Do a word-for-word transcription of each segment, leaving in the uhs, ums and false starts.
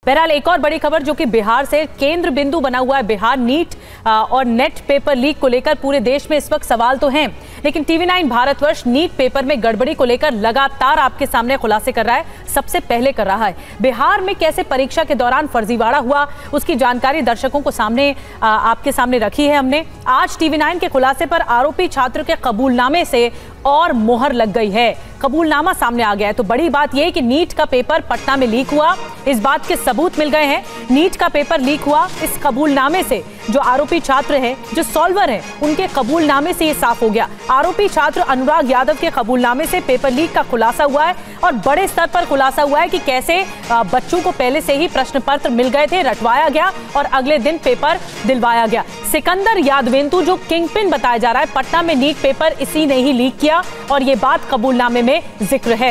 बहरहाल एक और बड़ी खबर जो कि बिहार से केंद्र बिंदु बना हुआ है बिहार, नीट और नेट पेपर लीक को लेकर पूरे देश में इस वक्त सवाल तो हैं, लेकिन TV nine Bharatvarsh NEET paper में गड़बड़ी को लेकर लगातार आपके सामने खुलासे कर रहा है। सबसे पहले कर रहा है बिहार में कैसे परीक्षा के दौरान फर्जीवाड़ा हुआ, उसकी जानकारी दर्शकों को सामने आपके सामने रखी है हमने। आज टीवी नाइन के खुलासे पर आरोपी छात्र के कबूलनामे से और मोहर लग गई है, कबूलनामा सामने आ गया है। तो बड़ी बात यह कि नीट का पेपर पटना में लीक हुआ, इस बात के सबूत मिल गए हैं। नीट का पेपर लीक हुआ, इस कबूलनामे से जो आरोपी छात्र हैं, जो सॉल्वर हैं, उनके कबूलनामे से ये साफ हो गया। आरोपी छात्र अनुराग यादव के कबूलनामे से पेपर लीक का खुलासा हुआ है और बड़े स्तर पर खुलासा हुआ है कि कैसे बच्चों को पहले से ही प्रश्न पत्र मिल गए थे, रटवाया गया और अगले दिन पेपर दिलवाया गया। सिकंदर यादवेंतु जो किंगपिन बताया जा रहा है, पटना में नीट पेपर इसी ने ही लीक किया और ये बात कबूलनामे में जिक्र है।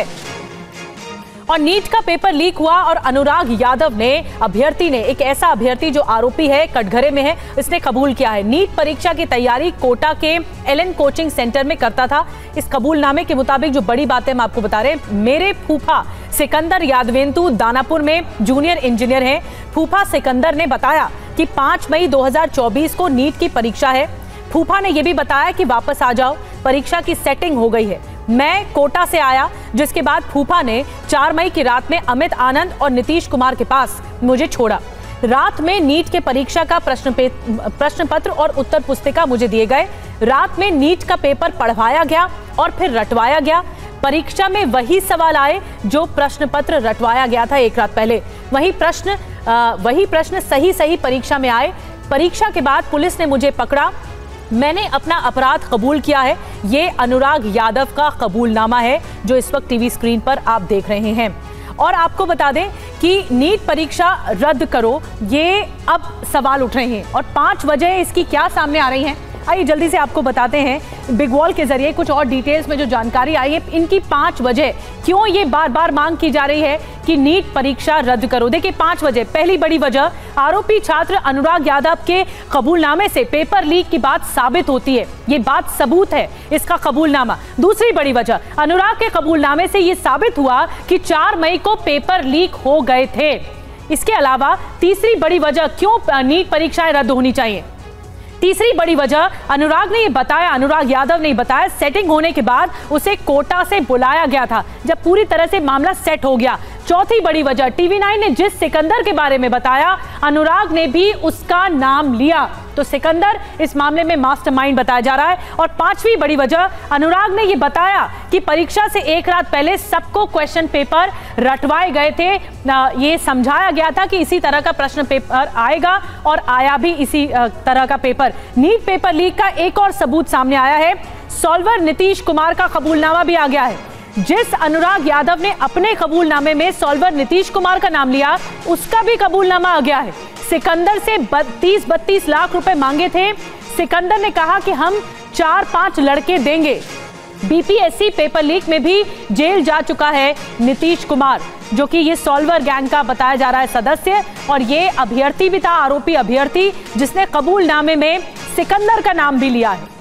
और नीट का पेपर लीक हुआ और अनुराग यादव ने, अभ्यर्थी ने, एक ऐसा अभ्यर्थी जो आरोपी है, कटघरे में है, इसने कबूल किया है नीट परीक्षा की तैयारी कोटा के एलन कोचिंग सेंटर में करता था। इस कबूलनामे के मुताबिक जो बड़ी बातें हम आपको बता रहे हैं, मेरे फूफा सिकंदर यादवेंतु दानापुर में जूनियर इंजीनियर हैं। फूफा सिकंदर ने बताया कि पाँच मई दो हज़ार चौबीस को नीट की परीक्षा है। फूफा ने यह भी बताया कि वापस आ जाओ, परीक्षा की सेटिंग हो गई है। मैं कोटा से आया, जिसके बाद फूफा ने चार मई की रात में अमित आनंद और नीतीश कुमार के पास मुझे छोड़ा। रात में नीट के परीक्षा का प्रश्न पे प्रश्न पत्र और उत्तर पुस्तिका मुझे दिए गए। रात में नीट का पेपर पढ़वाया गया और फिर रटवाया गया। परीक्षा में वही सवाल आए जो प्रश्न पत्र रटवाया गया था एक रात पहले। वही प्रश्न आ, वही प्रश्न सही सही परीक्षा में आए। परीक्षा के बाद पुलिस ने मुझे पकड़ा, मैंने अपना अपराध कबूल किया है। ये अनुराग यादव का कबूलनामा है जो इस वक्त टीवी स्क्रीन पर आप देख रहे हैं। और आपको बता दें कि नीट परीक्षा रद्द करो, ये अब सवाल उठ रहे हैं और पांच वजह इसकी क्या सामने आ रही हैं, आइए जल्दी से आपको बताते हैं बिग वॉल के जरिए कुछ और डिटेल्स में जो जानकारी आई है, इनकी पांच वजह क्यों ये बार बार मांग की जा रही है कि नीट परीक्षा रद्द करो। देखिए पांच वजह। पहली बड़ी वजह, आरोपी छात्र अनुराग यादव के कबूलनामे से पेपर लीक की बात साबित होती है, ये बात सबूत है इसका कबूलनामा। दूसरी बड़ी वजह, अनुराग के कबूलनामे से ये साबित हुआ कि चार मई को पेपर लीक हो गए थे। इसके अलावा तीसरी बड़ी वजह, क्यों नीट परीक्षाएं रद्द होनी चाहिए। तीसरी बड़ी वजह, अनुराग ने ये बताया, अनुराग यादव ने बताया, सेटिंग होने के बाद उसे कोटा से बुलाया गया था जब पूरी तरह से मामला सेट हो गया। चौथी बड़ी वजह, टीवी नाइन ने जिस सिकंदर के बारे में बताया, अनुराग ने भी उसका नाम लिया, तो सिकंदर इस मामले में मास्टरमाइंड बताया जा रहा है। और पांचवी बड़ी वजह, अनुराग ने यह बताया कि परीक्षा से एक रात पहले सबको क्वेश्चन पेपर रटवाए गए थे। ये समझाया गया था कि इसी तरह का प्रश्न पेपर आएगा और आया भी इसी तरह का पेपर। नीट पेपर लीक का एक और सबूत सामने आया है, सॉल्वर नीतीश कुमार का कबूलनामा भी आ गया है। जिस अनुराग यादव ने अपने कबूलनामे में सॉल्वर नीतीश कुमार का नाम लिया, उसका भी कबूलनामा आ गया है। सिकंदर से तीस बत्तीस लाख रुपए मांगे थे। सिकंदर ने कहा कि हम चार पांच लड़के देंगे। बीपीएससी पेपर लीक में भी जेल जा चुका है नीतीश कुमार, जो कि ये सॉल्वर गैंग का बताया जा रहा है सदस्य, और ये अभ्यर्थी भी था, आरोपी अभ्यर्थी, जिसने कबूलनामे में सिकंदर का नाम भी लिया है।